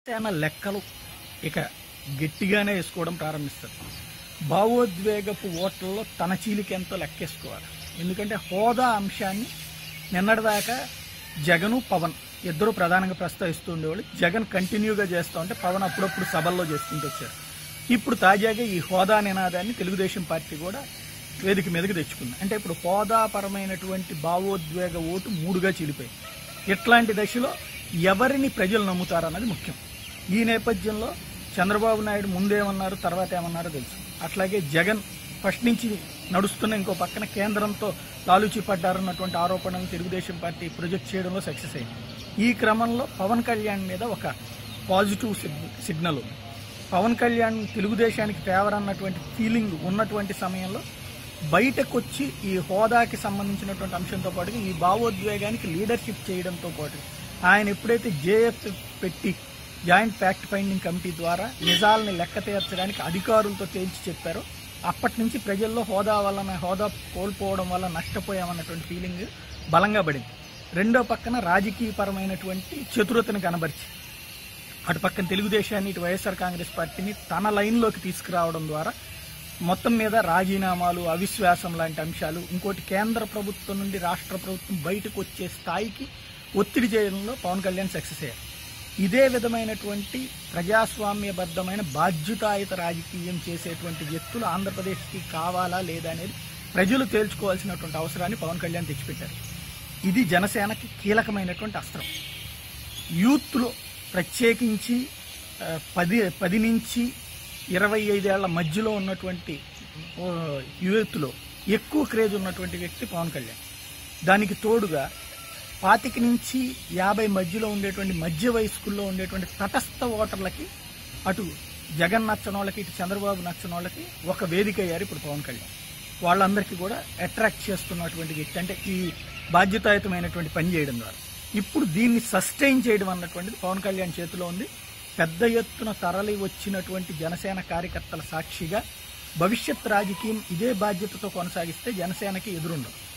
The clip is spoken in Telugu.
జనసేన లెక్కలు ఇక గట్టిగానే వేసుకోవడం ప్రారంభిస్తారు. భావోద్వేగపు ఓట్లలో తన చీలికెంతో లెక్కేసుకోవాలి. ఎందుకంటే హోదా అంశాన్ని నిన్నటిదాకా జగను పవన్ ఇద్దరు ప్రధానంగా ప్రస్తావిస్తూ ఉండేవాళ్ళు. జగన్ కంటిన్యూగా చేస్తూ ఉంటే పవన్ అప్పుడప్పుడు సభల్లో చేసుకుంటూ వచ్చారు. ఇప్పుడు తాజాగా ఈ హోదా నినాదాన్ని తెలుగుదేశం పార్టీ కూడా వేదిక మీదకి తెచ్చుకుంది. అంటే ఇప్పుడు హోదాపరమైనటువంటి భావోద్వేగ ఓటు మూడుగా చీలిపోయింది. ఇట్లాంటి దశలో ఎవరిని ప్రజలు నమ్ముతారన్నది ముఖ్యం. ఈ నేపథ్యంలో చంద్రబాబు నాయుడు ముందేమన్నారు, తర్వాత ఏమన్నారో తెలుసు. అట్లాగే జగన్ ఫస్ట్ నుంచి నడుస్తున్న ఇంకో పక్కన కేంద్రంతో లాలూచి పడ్డారన్నటువంటి ఆరోపణలను తెలుగుదేశం పార్టీ ప్రొజెక్ట్ చేయడంలో సక్సెస్ అయింది. ఈ క్రమంలో పవన్ కళ్యాణ్ మీద ఒక పాజిటివ్ సిగ్నల్ ఉంది. పవన్ కళ్యాణ్ తెలుగుదేశానికి ఫేవర్ అన్నటువంటి ఫీలింగ్ ఉన్నటువంటి సమయంలో బయటకు వచ్చి ఈ హోదాకి సంబంధించినటువంటి అంశంతో పాటు ఈ భావోద్వేగానికి లీడర్షిప్ చేయడంతో పాటు ఆయన ఎప్పుడైతే జేఎఫ్ పెట్టి జాయింట్ ఫ్యాక్ట్ ఫైండింగ్ కమిటీ ద్వారా నిజాలని లెక్క తీర్చడానికి అధికారులతో తేల్చి చెప్పారో అప్పటి నుంచి ప్రజల్లో హోదా కోల్పోవడం వల్ల నష్టపోయామన్నటువంటి ఫీలింగ్ బలంగా పడింది. రెండో పక్కన రాజకీయపరమైనటువంటి చతురతను కనబరిచి అటు పక్కన తెలుగుదేశాన్ని ఇటు వైఎస్ఆర్ కాంగ్రెస్ పార్టీని తన లైన్లోకి తీసుకురావడం ద్వారా మొత్తం మీద రాజీనామాలు, అవిశ్వాసం లాంటి అంశాలు, ఇంకోటి కేంద్ర ప్రభుత్వం నుండి రాష్ట్ర ప్రభుత్వం బయటకు వచ్చే స్థాయికి ఒత్తిడి చేయడంలో పవన్ కళ్యాణ్ సక్సెస్ అయ్యారు. ఇదే విధమైనటువంటి ప్రజాస్వామ్యబద్ధమైన బాధ్యతాయుత రాజకీయం చేసేటువంటి వ్యక్తులు ఆంధ్రప్రదేశ్కి కావాలా లేదా అనేది ప్రజలు తేల్చుకోవాల్సినటువంటి అవసరాన్ని పవన్ కళ్యాణ్ తెచ్చిపెట్టారు. ఇది జనసేనకి కీలకమైనటువంటి అస్త్రం. యూత్లో ప్రత్యేకించి 10 నుంచి 25 ఏళ్ల మధ్యలో ఉన్నటువంటి యూత్లో ఎక్కువ క్రేజ్ ఉన్నటువంటి వ్యక్తి పవన్ కళ్యాణ్. దానికి తోడుగా 25 నుంచి 50 మధ్యలో ఉండేటువంటి మధ్య వయస్కుల్లో ఉండేటువంటి తటస్థ ఓటర్లకి అటు జగన్ నచ్చని వాళ్ళకి ఇటు చంద్రబాబు నచ్చని వాళ్ళకి ఒక వేదిక అయ్యారు ఇప్పుడు పవన్ కళ్యాణ్. వాళ్ళందరికీ కూడా అట్రాక్ట్ చేస్తున్నటువంటి వ్యక్తి. అంటే ఈ బాధ్యతాయుతమైనటువంటి పని చేయడం ద్వారా ఇప్పుడు దీన్ని సస్టైన్ చేయడం అన్నటువంటిది పవన్ కళ్యాణ్ చేతిలో ఉంది. పెద్ద ఎత్తున తరలి వచ్చినటువంటి జనసేన కార్యకర్తల సాక్షిగా భవిష్యత్ రాజకీయం ఇదే బాధ్యతతో కొనసాగిస్తే జనసేనకి ఎదురుండదు.